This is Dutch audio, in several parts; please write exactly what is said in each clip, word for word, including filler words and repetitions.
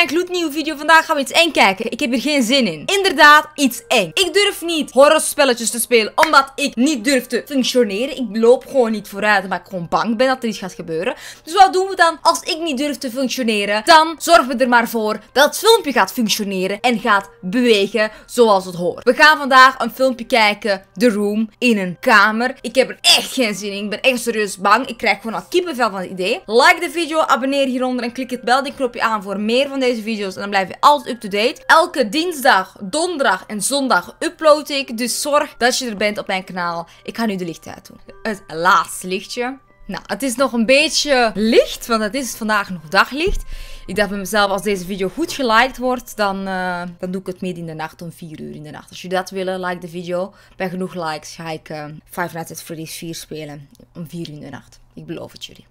een gloednieuwe video. Vandaag gaan we iets eng kijken. Ik heb hier geen zin in. Inderdaad, iets eng. Ik durf niet horrorspelletjes te spelen, omdat ik niet durf te functioneren. Ik loop gewoon niet vooruit, omdat ik gewoon bang ben dat er iets gaat gebeuren. Dus wat doen we dan? Als ik niet durf te functioneren, dan zorgen we er maar voor dat het filmpje gaat functioneren en gaat bewegen zoals het hoort. We gaan vandaag een filmpje kijken, The Room, in een kamer. Ik heb er echt geen zin in. Ik ben echt serieus bang. Ik krijg gewoon al kippenvel van het idee. Like de video, abonneer hieronder en klik het beldingknopje aan voor meer van deze video's. En dan blijf je altijd up-to-date. Elke dinsdag, donderdag en zondag upload ik. Dus zorg dat je er bent op mijn kanaal. Ik ga nu de licht uit doen. Het laatste lichtje. Nou, het is nog een beetje licht, want het is vandaag nog daglicht. Ik dacht bij mezelf, als deze video goed geliked wordt, dan, uh, dan doe ik het midden in de nacht om vier uur in de nacht. Als jullie dat willen, like de video. Bij genoeg likes ga ik uh, Five Nights at Freddy's vier spelen om vier uur in de nacht. Ik beloof het jullie.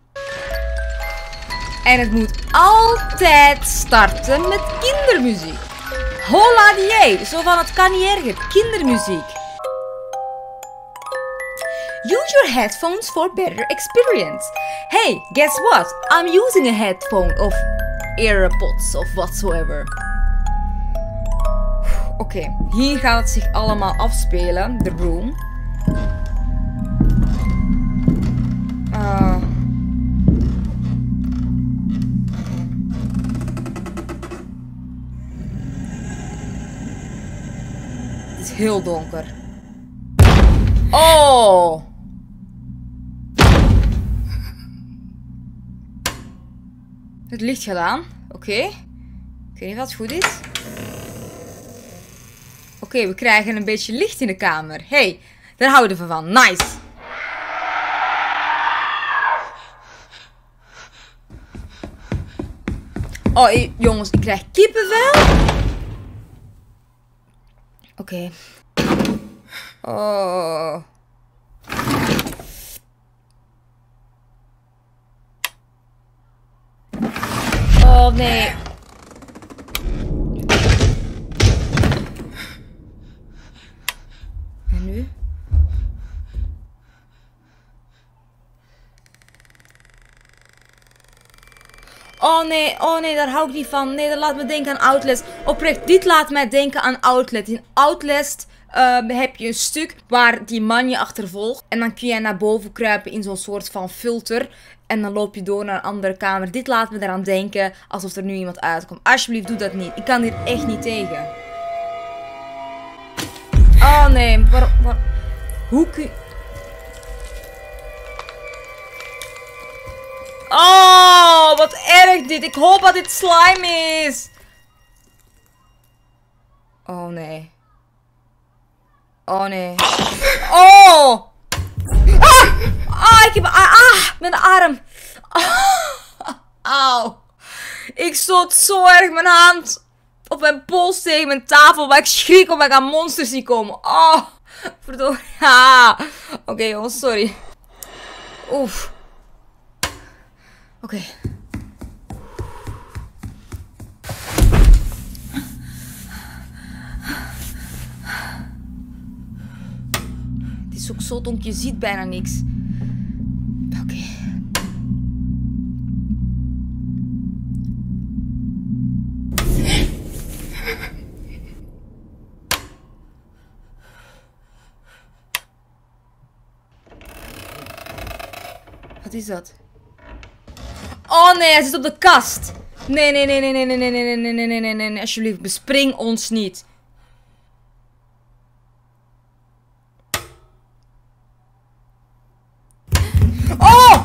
En het moet altijd starten met kindermuziek. Hola die, zo van het kan niet erger. Kindermuziek. Use your headphones for better experience. Hey, guess what? I'm using a headphone of AirPods of whatsoever. Oké, okay, hier gaat het zich allemaal afspelen. The Room. Uh. Het is heel donker. Oh! Het licht gedaan. Oké. Okay. Ik weet niet of het goed is. Oké, okay, we krijgen een beetje licht in de kamer. Hey, daar houden we van. Nice. Oh, jongens, ik krijg kippenvel. Oké. Okay. Oh. Oh nee. En nu? Oh nee, oh nee, daar hou ik niet van. Nee, dat laat me denken aan Outlast. Oprecht, dit laat mij denken aan Outlast. In Outlast uh, heb je een stuk waar die man je achtervolgt. En dan kun je naar boven kruipen in zo'n soort van filter. En dan loop je door naar een andere kamer. Dit laat me eraan denken alsof er nu iemand uitkomt. Alsjeblieft, doe dat niet. Ik kan hier echt niet tegen. Oh nee, waarom... Waar... Hoe kun je... Oh, wat erg dit. Ik hoop dat dit slime is. Oh nee. Oh nee. Oh! Ah! Ah, ik heb... Ah, ah mijn arm. Ah, auw. Ik stoot zo erg mijn hand op mijn pols tegen mijn tafel. Maar ik schrik omdat ik aan monsters zie komen. Oh, verdorie. Ah. Oké okay, jongens, sorry. Oef. Oké. Okay. Het is ook zo donker, je ziet bijna niks. Oké. Okay. Wat is dat? Oh nee, hij zit op de kast. Nee, nee, nee, nee, nee, nee, nee, nee, nee, nee, nee, nee, nee, nee, alsjeblieft, bespring ons niet. Oh!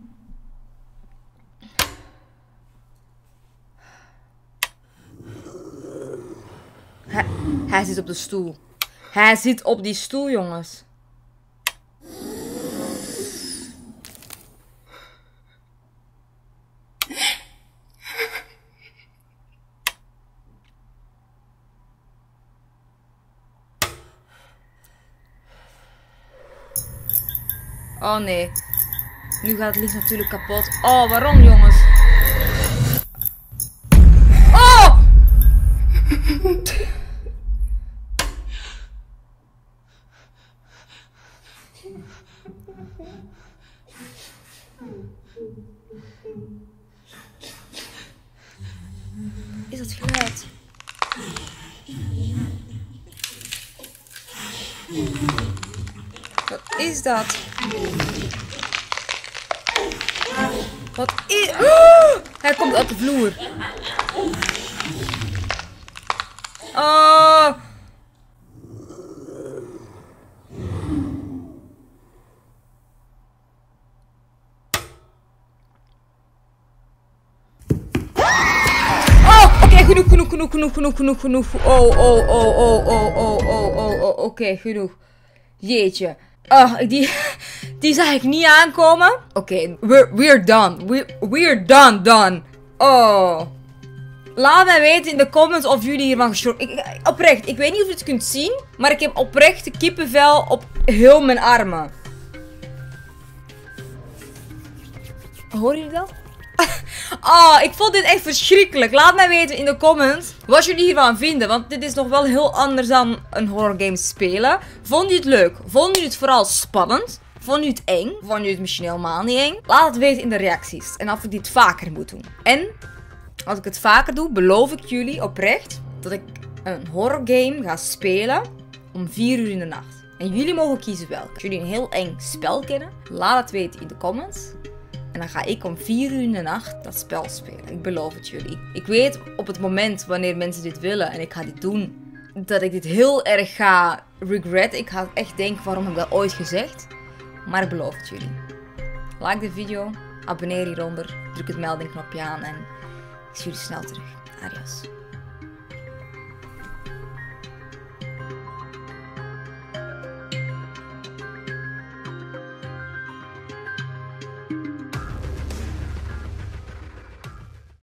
Hij, hij zit op de stoel. Hij zit op die stoel, jongens. Oh nee. Nu gaat het licht natuurlijk kapot. Oh, waarom jongens? Oh! Is dat geluid? Wat is dat? Wat is... Oh, hij komt uit de vloer. Oh. Oh, oké, genoeg, genoeg, genoeg, genoeg, genoeg, genoeg, genoeg. Oh, oh, oh, oh, oh, oh, oh, oh, oh. Oké, genoeg. Jeetje. Oh, die, die zag ik niet aankomen. Oké, okay, we're, we're done. We, we're done, done. Oh. Laat mij weten in de comments of jullie hiervan geschrokken. Ik, oprecht, ik weet niet of je het kunt zien. Maar ik heb oprecht kippenvel op heel mijn armen. Horen jullie dat? Oh, ik vond dit echt verschrikkelijk. Laat mij weten in de comments wat jullie hiervan vinden. Want dit is nog wel heel anders dan een horror game spelen. Vond je het leuk? Vond je het vooral spannend? Vond je het eng? Vond je het misschien helemaal niet eng? Laat het weten in de reacties. En of ik dit vaker moet doen. En als ik het vaker doe, beloof ik jullie oprecht dat ik een horror game ga spelen om vier uur in de nacht. En jullie mogen kiezen welke. Als jullie een heel eng spel kennen, laat het weten in de comments. En dan ga ik om vier uur in de nacht dat spel spelen. Ik beloof het jullie. Ik weet op het moment wanneer mensen dit willen en ik ga dit doen, dat ik dit heel erg ga regretten. Ik ga echt denken, waarom heb ik dat ooit gezegd? Maar ik beloof het jullie. Like de video, abonneer hieronder, druk het meldingknopje aan en ik zie jullie snel terug. Adios.